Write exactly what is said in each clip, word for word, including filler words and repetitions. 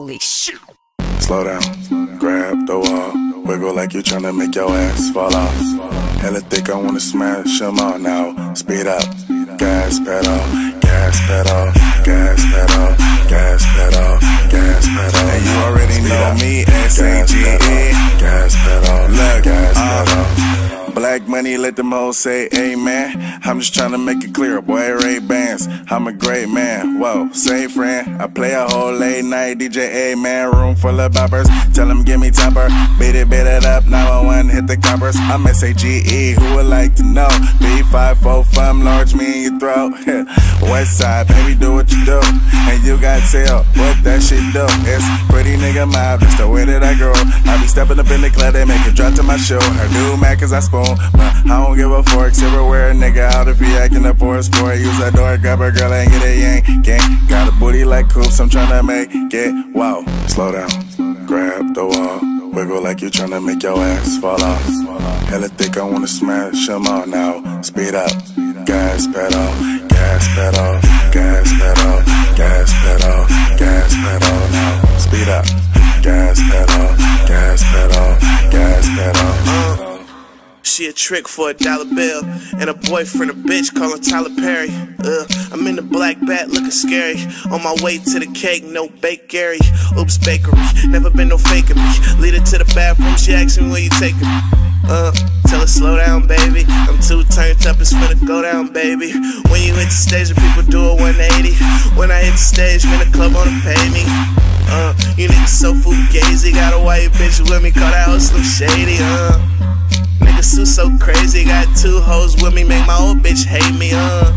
Holy shit. Slow down, grab the wall, wiggle like you're tryna make your ass fall off. Hella thick, I wanna smash them all now. Speed up, gas pedal, gas pedal, gas pedal, gas pedal, gas pedal. And you already know me, S A G E. Gas pedal, look, gas uh, pedal. Black money, let them all say amen. I'm just tryna make it clear, boy, Ray-Bans. I'm a great man, whoa, say friend. I play a whole late night D J, A-man. Room full of boppers, tell them give me topper. Beat it, beat it up, nine one one, hit the coppers. I'm S A G E, who would like to know? B five four five, large me in your throat. West side, baby, do what you do. And you got tell what that shit do. It's pretty nigga mob, that's the way that I grow. I be stepping up in the club, they make it drop to my show. Her new Mac cause I spoon, but I don't give a fork. Silverware, nigga, out if he acting up for a sport. Use that door, grab her girl, ain't get a yank. Gang, got a booty like coops, I'm tryna make it. Wow, slow down, grab the wall, wiggle like you're tryna make your ass fall off. Hella thick, I wanna smash them all now. Speed up, gas pedal, gas pedal, gas pedal, gas pedal, gas pedal now. Speed up, gas pedal, gas pedal, gas pedal. She a trick for a dollar bill, and a boyfriend a bitch callin' Tyler Perry. Uh, I'm in the black bat looking scary. On my way to the cake, no bakery. Oops, bakery, never been no faking me. Lead her to the bathroom, she asks me where you taking me. Uh, tell her slow down, baby. I'm too turned up, it's finna go down, baby. When you hit the stage, the people do a one eighty. When I hit the stage, man, the club wanna pay me. Uh, you niggas so fugazi. Got a white bitch with me, call that hoe Slim Shady. Uh. Niggas too so crazy, got two hoes with me, make my old bitch hate me, uh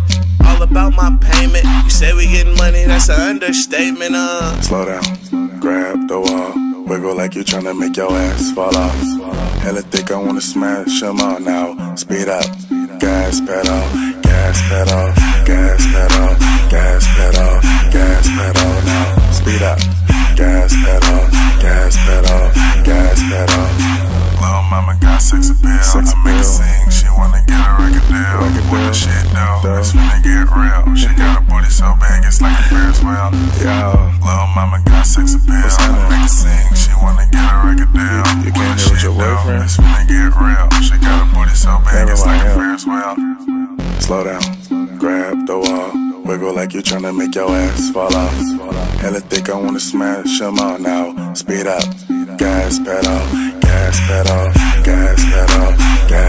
all about my payment, you say we getting money, that's an understatement, uh Slow down, grab the wall, wiggle like you're tryna make your ass fall off. Hella thick, I wanna smash them all now. Speed up, gas pedal, gas pedal, gas pedal, gas pedal, gas pedal now. Speed up, gas pedal, gas pedal, gas pedal. Lil' mama got sex appeal, Sex I make her appeal. sing, she wanna get a record deal. Record What the deal. shit do, Dope. it's finna get real. She got a booty so big, it's like a Ferris wheel. Yo, Lil' mama got sex appeal, What's I happening? make her sing, she wanna get a record deal. You What can't the hear with shit your do, boyfriend? it's finna get real. She got a booty so big, Never it's like mind a him. Ferris wheel. slow down, grab the wall, wiggle like you're tryna make your ass fall off. Hella thick, I wanna smash them all now. Speed up, gas pedal, gas pedal, gas pedal, gas